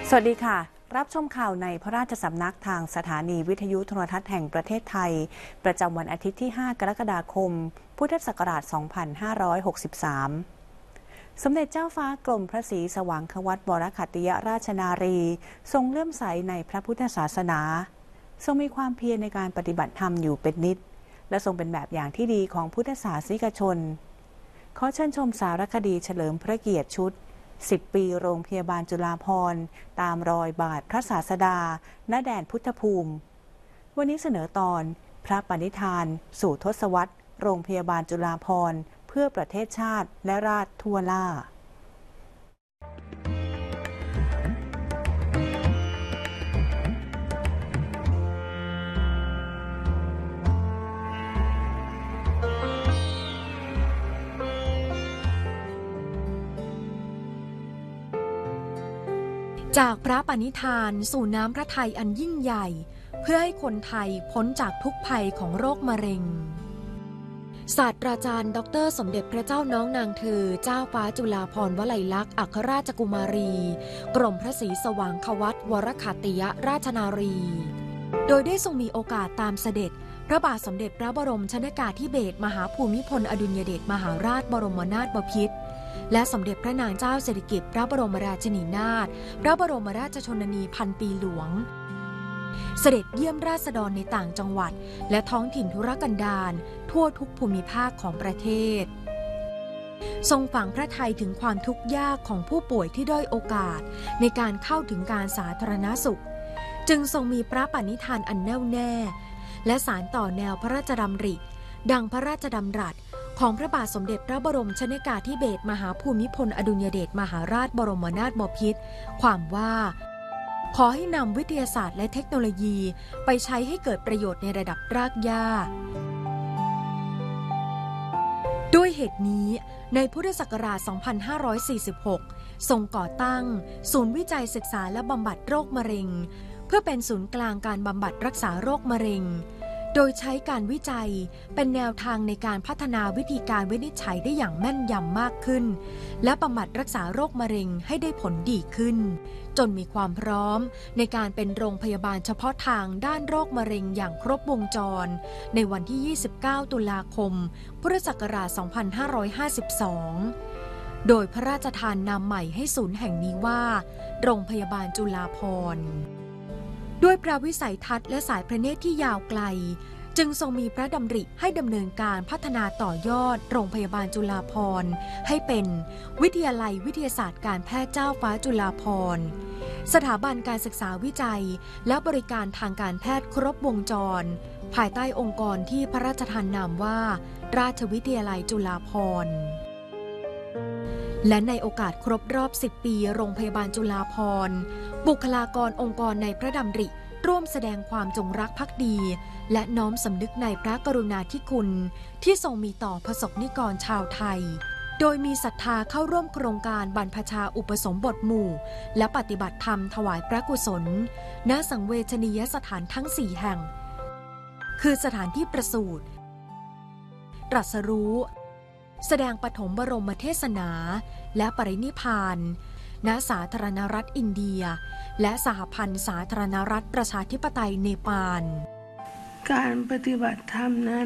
สวัสดีค่ะรับชมข่าวในพระราชสำนักทางสถานีวิทยุโทรทัศน์แห่งประเทศไทยประจำวันอาทิตย์ที่ 5 กรกฎาคม พุทธศักราช 2563 สมเด็จเจ้าฟ้ากรมพระศรีสว่างควัตรวรขัตติยราชนารีทรงเลื่อมใสในพระพุทธศาสนาทรงมีความเพียรในการปฏิบัติธรรมอยู่เป็นนิจและทรงเป็นแบบอย่างที่ดีของพุทธศาสนิกชนขอเชิญชมสารคดีเฉลิมพระเกียรติชุด10 ปีโรงพยาบาลจุฬาภรณ์ตามรอยบาทพระศาสดาณแดนพุทธภูมิวันนี้เสนอตอนพระปณิธานสู่ทศวรรษโรงพยาบาลจุฬาภรณ์เพื่อประเทศชาติและราษฎร์ทั่วล่าจากพระปณิธานสู่น้ำพระทัยอันยิ่งใหญ่เพื่อให้คนไทยพ้นจากทุกภัยของโรคมะเร็งศาสตราจารย์ดร.สมเด็จพระเจ้าน้องนางเธอเจ้าฟ้าจุฬาภรณ์วลัยลักษณ์อัครราชกุมารีกรมพระศรีสว่างควัตรวรขัตติยราชนารีโดยได้ทรงมีโอกาสตามเสด็จพระบาทสมเด็จพระบรมชนกาธิเบศรมหาภูมิพลอดุลยเดชมหาราชบรมนาถบพิตรและสมเด็จพระนางเจ้าสิริกิติ์พระบรมราชินีนาถพระบรมราชชนนีพันปีหลวงเสด็จเยี่ยมราษฎรในต่างจังหวัดและท้องถิ่นทุรกันดารทั่วทุกภูมิภาคของประเทศทรงฝังพระทัยถึงความทุกข์ยากของผู้ป่วยที่ด้อยโอกาสในการเข้าถึงการสาธารณสุขจึงทรงมีพระปณิธานอันแน่วแน่และสานต่อแนวพระราชดำริดังพระราชดำรัสของพระบาทสมเด็จพระบรมชนกาธิเบศรมหาภูมิพลอดุลยเดชมหาราชบรมนาถบพิตรความว่าขอให้นำวิทยาศาสตร์และเทคโนโลยีไปใช้ให้เกิดประโยชน์ในระดับรากหญ้าด้วยเหตุนี้ในพุทธศักราช 2546 ทรงก่อตั้งศูนย์วิจัยศึกษาและบำบัดโรคมะเร็งเพื่อเป็นศูนย์กลางการบำบัดรักษาโรคมะเร็งโดยใช้การวิจัยเป็นแนวทางในการพัฒนาวิธีการวินิจฉัยได้อย่างแม่นยำมากขึ้นและบำบัดรักษาโรคมะเร็งให้ได้ผลดีขึ้นจนมีความพร้อมในการเป็นโรงพยาบาลเฉพาะทางด้านโรคมะเร็งอย่างครบวงจรในวันที่ 29 ตุลาคม พุทธศักราช 2552 โดยพระราชทานนามใหม่ให้ศูนย์แห่งนี้ว่าโรงพยาบาลจุฬาภรณ์ด้วยพระวิสัยทัศน์และสายพระเนตรที่ยาวไกลจึงทรงมีพระดำริให้ดำเนินการพัฒนาต่อยอดโรงพยาบาลจุฬาภรณ์ให้เป็นวิทยาลัยวิทยาศาสตร์การแพทย์เจ้าฟ้าจุฬาภรณ์สถาบันการศึกษาวิจัยและบริการทางการแพทย์ครบวงจรภายใต้องค์กรที่พระราชทานนามว่าราชวิทยาลัยจุฬาภรณ์และในโอกาสครบรอบ 10 ปีโรงพยาบาลจุฬาภรณ์บุคลากรองค์กรในพระดำริร่วมแสดงความจงรักภักดีและน้อมสำนึกในพระกรุณาธิคุณที่ทรงมีต่อประสบนิกรชาวไทยโดยมีศรัทธาเข้าร่วมโครงการบรรพชาอุปสมบทหมู่และปฏิบัติธรรมถวายพระกุศลณสังเวชนียสถานทั้ง 4 แห่งคือสถานที่ประสูติตรัสรู้แสดงปฐมบรมเทศนาและปรินิพพานณสาธารณรัฐอินเดียและสหพันธ์สาธารณรัฐประชาธิปไตยเนปาลการปฏิบัติธรรมนั้น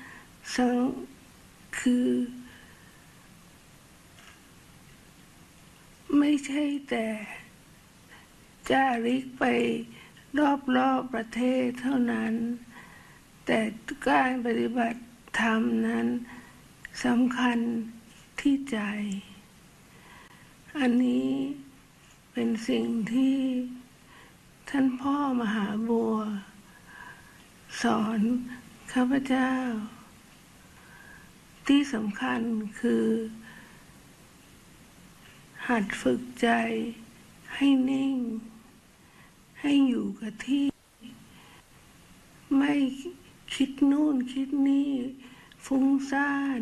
คือไม่ใช่แต่จาริกไปรอบๆประเทศเท่านั้นแต่การปฏิบัติธรรมนั้นสำคัญที่ใจอันนี้เป็นสิ่งที่ท่านพ่อมหาบัวสอนข้าพเจ้าที่สำคัญคือหัดฝึกใจให้นิ่งให้อยู่กับที่ไม่คิดนู่นคิดนี่ฟุ้งซ่าน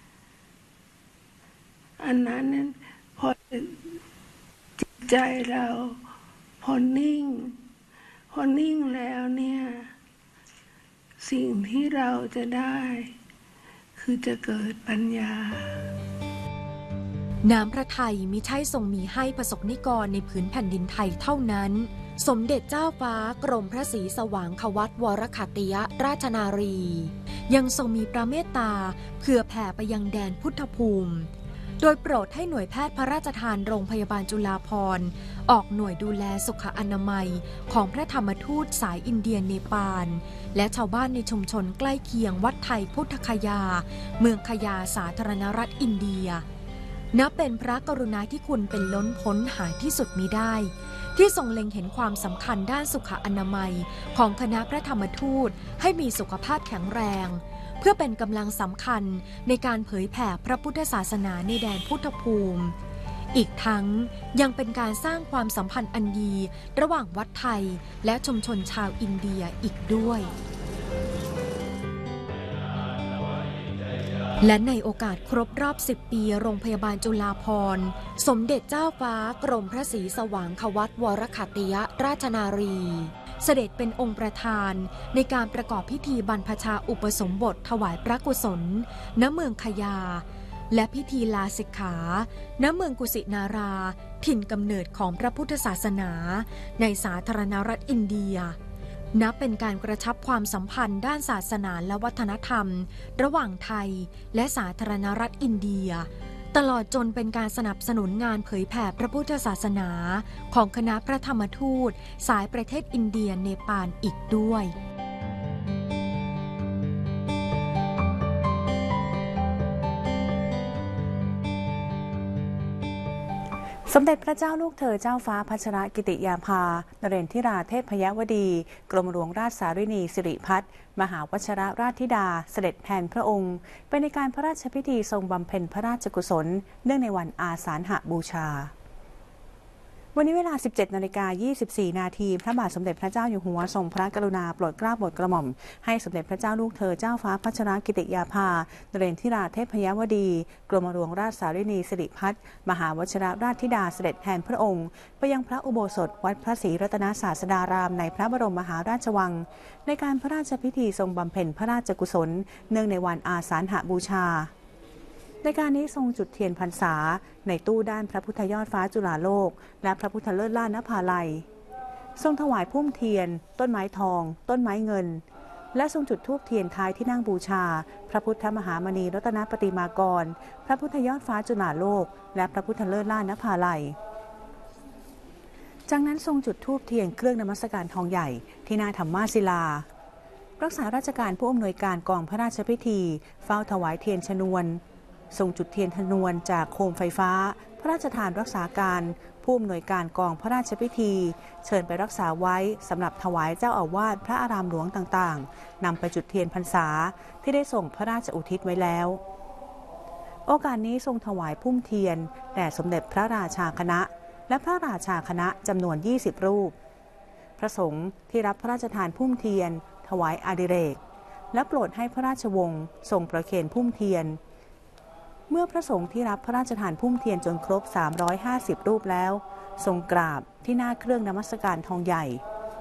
อันนั้นพอจิตใจเราพอนิ่งแล้วเนี่ยสิ่งที่เราจะได้คือจะเกิดปัญญาน้ำพระทัยมิใช่ทรงมีให้ประสบนิกรในผืนแผ่นดินไทยเท่านั้นสมเด็จเจ้าฟ้ากรมพระศรีสว่างควัตรวรขัตติยราชนารียังทรงมีพระเมตตาเผื่อแผ่ไปยังแดนพุทธภูมิโดยโปรดให้หน่วยแพทย์พระราชทานโรงพยาบาลจุฬาภรณ์ออกหน่วยดูแลสุขอนามัยของพระธรรมทูตสายอินเดียเนปาลและชาวบ้านในชุมชนใกล้เคียงวัดไทยพุทธคยาเมืองคยาสาธารณรัฐอินเดียนับเป็นพระกรุณาธิคุณเป็นล้นพ้นหาที่สุดมิได้ที่ทรงเล็งเห็นความสำคัญด้านสุขอนามัยของคณะพระธรรมทูตให้มีสุขภาพแข็งแรงเพื่อเป็นกำลังสำคัญในการเผยแผ่พระพุทธศาสนาในแดนพุทธภูมิอีกทั้งยังเป็นการสร้างความสัมพันธ์อันดีระหว่างวัดไทยและชุมชนชาวอินเดียอีกด้วยและในโอกาสครบรอบ10 ปีโรงพยาบาลจุฬาภรณ์สมเด็จเจ้าฟ้ากรมพระศรีสว่างควัตรวรขัตติยราชนารีเสด็จเป็นองค์ประธานในการประกอบพิธีบรรพชาอุปสมบทถวายพระกุศลณเมืองคยาและพิธีลาสิกขาณเมืองกุสินาราถิ่นกำเนิดของพระพุทธศาสนาในสาธารณรัฐอินเดียนับเป็นการกระชับความสัมพันธ์ด้านศาสนาและวัฒนธรรมระหว่างไทยและสาธารณรัฐอินเดียตลอดจนเป็นการสนับสนุนงานเผยแผ่พระพุทธศาสนาของคณะพระธรรมทูตสายประเทศอินเดียเนปาลอีกด้วยสมเด็จพระเจ้าลูกเธอเจ้าฟ้าพัชรกิติยาภานเรนทิราเทพยวดีกรมหลวงราชสารินีสิริพัฒน์มหาวชิรราชธิดาเสด็จแทนพระองค์ไปในการพระราชพิธีทรงบำเพ็ญพระราชกุศลเนื่องในวันอาสาฬหบูชาวันนี้เวลา 17:24 นาทีพระบาทสมเด็จพระเจ้าอยู่หัวทรงพระกรุณาโปรดเกล้าโปรดกระหม่อมให้สมเด็จพระเจ้าลูกเธอเจ้าฟ้าพัชรกิติยาภานเรนทิราเทพยวดีกรมหลวงราชสารินีสิริพัฒน์มหาวชิรราชธิดาเสด็จแทนพระองค์ไปยังพระอุโบสถวัดพระศรีรัตนศาสดารามในพระบรมมหาราชวังในการพระราชพิธีทรงบำเพ็ญพระราชกุศลเนื่องในวันอาสาฬหบูชาในการนี้ทรงจุดเทียนพรรษาในตู้ด้านพระพุทธยอดฟ้าจุฬาโลกและพระพุทธเลิศล่านภาลัยทรงถวายพุ่มเทียนต้นไม้ทองต้นไม้เงินและทรงจุดธูปเทียนท้ายที่นั่งบูชาพระพุทธมหามณีรัตนปฏิมากรพระพุทธยอดฟ้าจุฬาโลกและพระพุทธเลิศล่านภาลัยจากนั้นทรงจุดธูปเทียนเครื่องนมัสการทองใหญ่ที่หน้าธรรมาศิลารักษาราชการผู้อำนวยการกองพระราชพิธีเฝ้าถวายเทียนชนวนทรงจุดเทียนชนวนจากโคมไฟฟ้าพระราชทานรักษาการผู้อำนวยการกองพระราชพิธีเชิญไปรักษาไว้สำหรับถวายเจ้าอาวาสพระอารามหลวงต่างๆนำไปจุดเทียนพรรษาที่ได้ส่งพระราชอุทิศไว้แล้วโอกาสนี้ทรงถวายพุ่มเทียนแด่สมเด็จพระราชาคณะและพระราชาคณะจำนวน20รูปพระสงฆ์ที่รับพระราชทานพุ่มเทียนถวายอดิเรกและโปรดให้พระราชวงศ์ทรงประเคนพุ่มเทียนเมื่อพระสงฆ์ที่รับพระราชทานพุ่มเทียนจนครบ350รูปแล้วทรงกราบที่หน้าเครื่องนมัสการทองใหญ่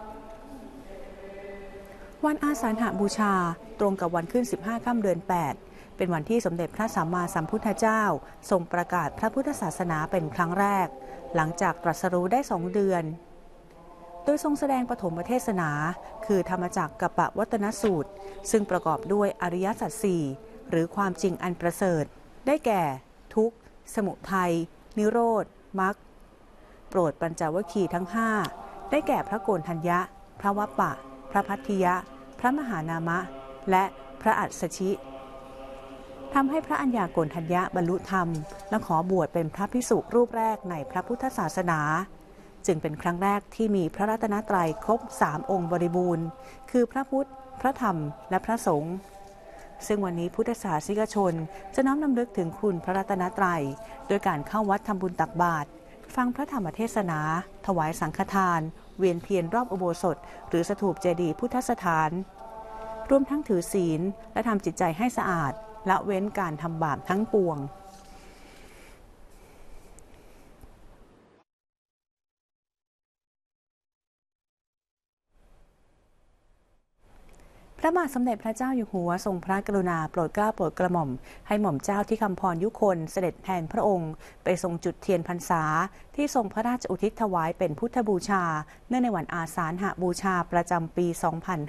วันอาสาฬหบูชาตรงกับวันขึ้น15ค่ำเดือน8เป็นวันที่สมเด็จพระสัมมาสัมพุทธเจ้าทรงประกาศพระพุทธศาสนาเป็นครั้งแรกหลังจากตรัสรู้ได้2 เดือนโดยทรงแสดงปฐมเทศนาคือธรรมจักรกัปปวัตนสูตรซึ่งประกอบด้วยอริยสัจ4หรือความจริงอันประเสริฐได้แก่ทุกข์สมุทัยนิโรธมรรคโปรดปัญจวัคคีย์ทั้ง5ได้แก่พระโกณฑัญญะพระวัปปะพระพัทธิยะพระมหานามะและพระอัสสชิทำให้พระอัญญาโกณฑัญญะบรรลุธรรมและขอบวชเป็นพระภิกษุรูปแรกในพระพุทธศาสนาจึงเป็นครั้งแรกที่มีพระรัตนตรัยครบ3องค์บริบูรณ์คือพระพุทธพระธรรมและพระสงฆ์ซึ่งวันนี้พุทธศาสนิกชนจะน้อมรำลึกถึงคุณพระรัตนตรัยโดยการเข้าวัดทำบุญตักบาตรฟังพระธรรมเทศนาถวายสังฆทานเวียนเทียนรอบอุโบสถหรือสถูปเจดีย์พุทธสถานรวมทั้งถือศีลและทำจิตใจให้สะอาดละเว้นการทำบาปทั้งปวงพระบาทสมเด็จพระเจ้าอยู่หัวทรงพระกรุณาโปรดเกล้าโปรดกระหม่อมให้หม่อมเจ้าที่คำพรยุคนเสด็จแทนพระองค์ไปทรงจุดเทียนพรรษาที่ทรงพระราชอุทิศถวายเป็นพุทธบูชาเนื่องในวันอาสาฬหบูชาประจำปี 2563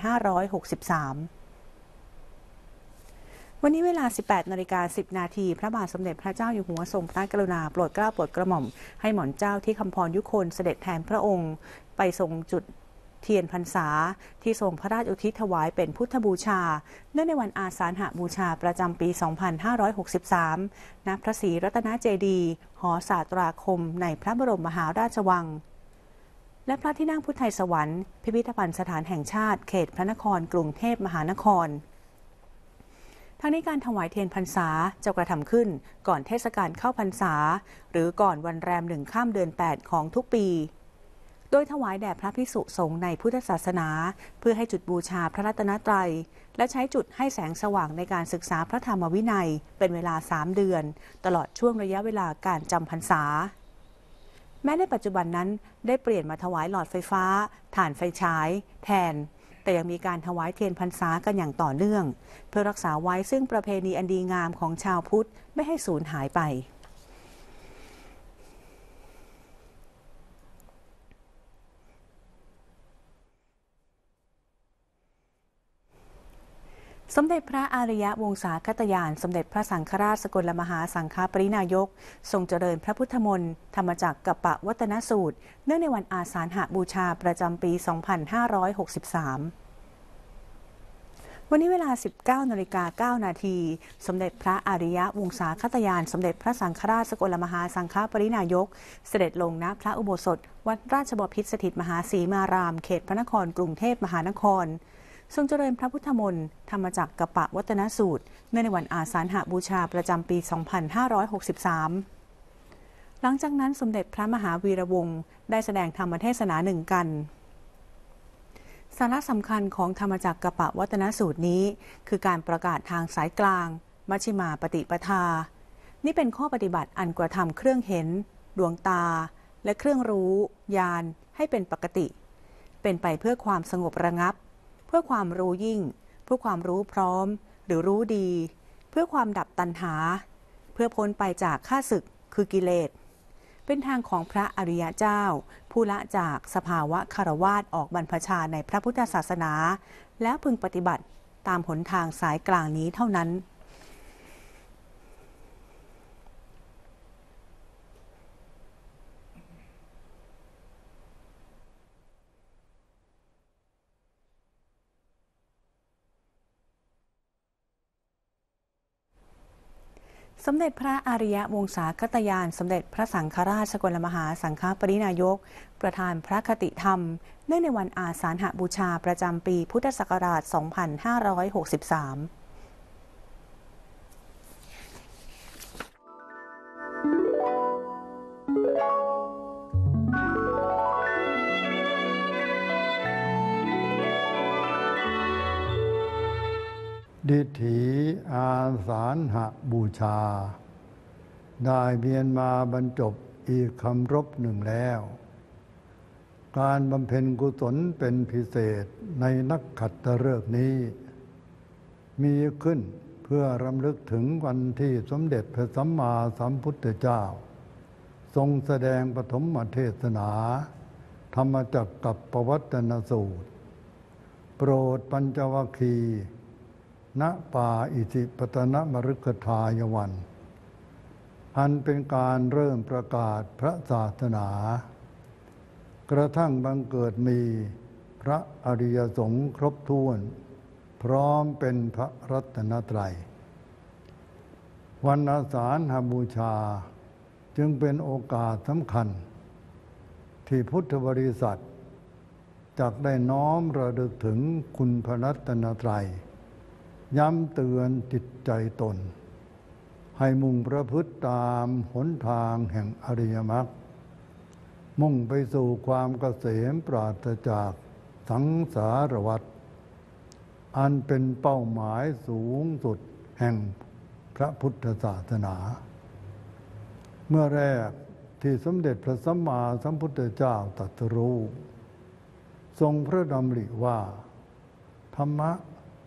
วันนี้เวลา 18:10 น. พระบาทสมเด็จพระเจ้าอยู่หัวทรงพระกรุณาโปรดเกล้าโปรดกระหม่อมให้หม่อมเจ้าที่คำพรยุคนเสด็จแทนพระองค์ไปทรงจุดเทียนพรรษาที่ทรงพระราชอุทิศถวายเป็นพุทธบูชาเนื่องในวันอาสาฬหบูชาประจำปี 2563 ณ พระศรีรัตนเจดีย์หอศาตราคมในพระบรมมหาราชวังและพระที่นั่งพุทธไทยสวรรค์พิพิธภัณฑ์สถานแห่งชาติเขตพระนครกรุงเทพมหานครทั้งนี้การถวายเทียนพรรษาจะกระทำขึ้นก่อนเทศกาลเข้าพรรษาหรือก่อนวันแรม1 ค่ำเดือน 8 ของทุกปีโดยถวายแด่พระภิกษุสงฆ์ในพุทธศาสนาเพื่อให้จุดบูชาพระรัตนตรัยและใช้จุดให้แสงสว่างในการศึกษาพระธรรมวินัยเป็นเวลา3 เดือนตลอดช่วงระยะเวลาการจำพรรษาแม้ในปัจจุบันนั้นได้เปลี่ยนมาถวายหลอดไฟฟ้าถ่านไฟฉายแทนแต่ยังมีการถวายเทียนพรรษากันอย่างต่อเนื่องเพื่อรักษาไว้ซึ่งประเพณีอันดีงามของชาวพุทธไม่ให้สูญหายไปสมเด็จพระอริยวงศาคตยานสมเด็จพระสังฆราชสกลมหาสังฆปรินายกทรงเจริญพระพุทธมนต์ธรรมจักรกัปปวัตนสูตรเนื่องในวันอาสาฬหบูชาประจำปี 2563 วันนี้เวลา 19:09 น. สมเด็จพระอริยวงศาคตยานสมเด็จพระสังฆราชสกลมหาสังฆปรินายกเสด็จลงณพระอุโบสถวัดราชบพิตรสถิตมหาศรีมารามเขตพระนครกรุงเทพมหานครทรงเจริญพระพุทธมนต์ธรรมจักรกัปปวัตนสูตรเนื่องในวันอาสาฬหบูชาประจำปี 2563 หลังจากนั้นสมเด็จพระมหาวีระวงศ์ได้แสดงธรรมเทศนาหนึ่งกันสาระสำคัญของธรรมจักรกัปปวัตนสูตรนี้คือการประกาศทางสายกลางมัชฌิมาปฏิปทานี่เป็นข้อปฏิบัติอันกระทำเครื่องเห็นดวงตาและเครื่องรู้ญาณให้เป็นปกติเป็นไปเพื่อความสงบระงับเพื่อความรู้ยิ่งเพื่อความรู้พร้อมหรือรู้ดีเพื่อความดับตัณหาเพื่อพ้นไปจากข้าศึกคือกิเลสเป็นทางของพระอริยเจ้าผู้ละจากสภาวะคฤหัสถ์ออกบรรพชาในพระพุทธศาสนาแล้วพึงปฏิบัติตามหนทางสายกลางนี้เท่านั้นสมเด็จพระอริยวงศาคตยานสมเด็จพระสังฆราชสกลมหาสังฆปรินายกประธานพระคติธรรมเนื่องในวันอาสาฬหบูชาประจำปีพุทธศักราช 2563 ดิถีอาสาฬหบูชาได้เวียนมาบรรจบอีกคำรบหนึ่งแล้วการบำเพ็ญกุศลเป็นพิเศษในนักขัตฤกษ์นี้มีขึ้นเพื่อรำลึกถึงวันที่สมเด็จพระสัมมาสัมพุทธเจ้าทรงแสดงปฐมเทศนาธรรมจักรกัปปวัตตนสูตรโปรดปัญจวัคคีย์ณป่าอิสิปตนมฤคทายวันอันเป็นการเริ่มประกาศพระศาสนากระทั่งบังเกิดมีพระอริยสงฆ์ครบถ้วนพร้อมเป็นพระรัตนตรัยวันอาสาฬหบูชาจึงเป็นโอกาสสำคัญที่พุทธบริษัทจักได้น้อมระลึกถึงคุณพระรัตนตรัยย้ำเตือนจิตใจตนให้มุ่งประพฤติตามหนทางแห่งอริยมรรคมุ่งไปสู่ความเกษมปราศจากสังสารวัฏอันเป็นเป้าหมายสูงสุดแห่งพระพุทธศาสนาเมื่อแรกที่สมเด็จพระสัมมาสัมพุทธเจ้าตรัสรู้ทรงพระดำริว่าธรรมะ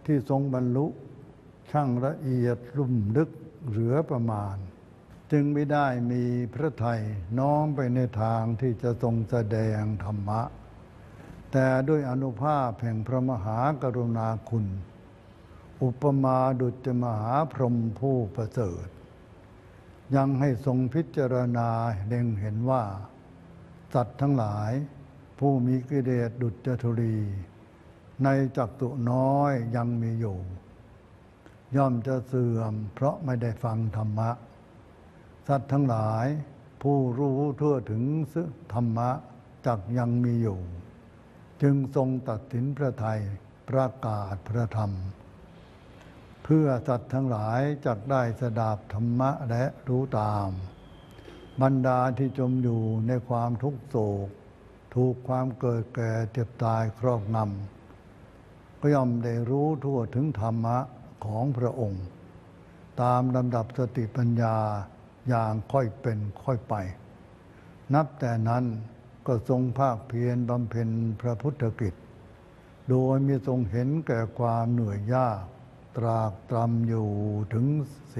ที่ทรงบรรลุช่างละเอียดลุ่มลึกเหลือประมาณจึงไม่ได้มีพระทัยน้อมไปในทางที่จะทรงแสดงธรรมะแต่ด้วยอานุภาพแห่งพระมหากรุณาคุณอุปมาดุจมหาพรหมผู้ประเสริฐยังให้ทรงพิจารณาเล็งเห็นว่าสัตว์ทั้งหลายผู้มีกิเลสดุจธุรีในจักษุน้อยยังมีอยู่ย่อมจะเสื่อมเพราะไม่ได้ฟังธรรมะสัตว์ทั้งหลายผู้รู้ทั่วถึงธรรมะจักยังมีอยู่จึงทรงตัดสินพระทัยประกาศพระธรรมเพื่อสัตว์ทั้งหลายจักได้สดับธรรมะและรู้ตามบรรดาที่จมอยู่ในความทุกโศกถูกความเกิดแก่เจ็บตายครอบงำก็ย่อมได้รู้ทั่วถึงธรรมะของพระองค์ตามลำดับสติปัญญาอย่างค่อยเป็นค่อยไปนับแต่นั้นก็ทรงภาคเพียรบำเพ็ญพระพุทธกิจโดยมีทรงเห็นแก่ความเหนื่อยยากตรากตรำอยู่ถึง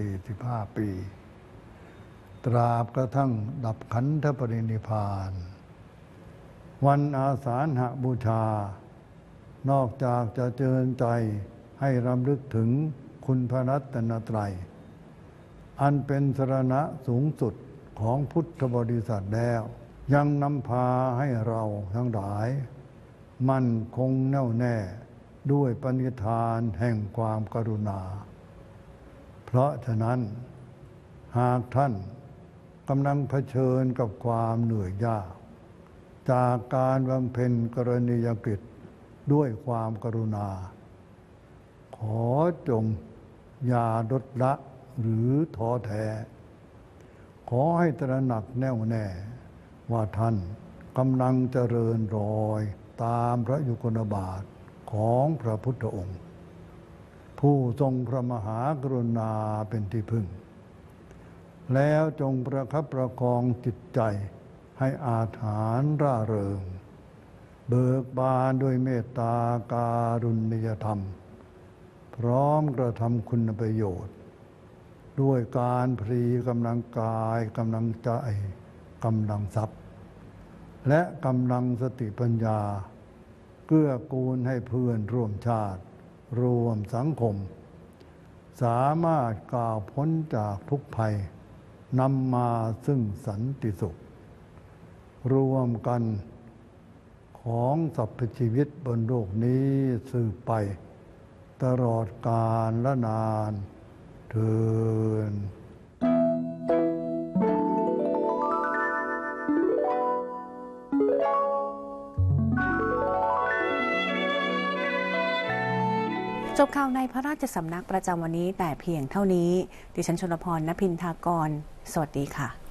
45 ปีตราบกระทั่งดับขันธปรินิพพานวันอาสาฬหบูชานอกจากจะเจริญใจให้รำลึกถึงคุณพระรัตนตรัยอันเป็นสรณะสูงสุดของพุทธบริษัทแล้วยังนำพาให้เราทั้งหลายมั่นคงแน่วแน่ด้วยปณิธานแห่งความกรุณาเพราะฉะนั้นหากท่านกำลังเผชิญกับความเหนื่อยยากจากการบำเพ็ญกรณียกิจด้วยความกรุณาขอจงอย่าลดละหรือท้อแท้ขอให้ตระหนักแน่วแน่ว่าท่านกำลังเจริญรอยตามพระยุคลบาทของพระพุทธองค์ผู้ทรงพระมหากรุณาเป็นที่พึ่งแล้วจงประคับประคองจิตใจให้อาถรรพ์ร่าเริงเบิกบานด้วยเมตตาการุณยธรรมพร้อมกระทำคุณประโยชน์ด้วยการพรีกำลังกายกำลังใจกำลังทรัพย์และกำลังสติปัญญาเกื้อกูลให้เพื่อนร่วมชาติรวมสังคมสามารถก้าวพ้นจากทุกภัยนำมาซึ่งสันติสุขรวมกันของสรรพชีวิตบนโลกนี้สืบไปตลอดกาลและนานเถิดจบข่าวในพระราชสำนักประจำวันนี้แต่เพียงเท่านี้ดิฉันชลพร ณ พินทากรสวัสดีค่ะ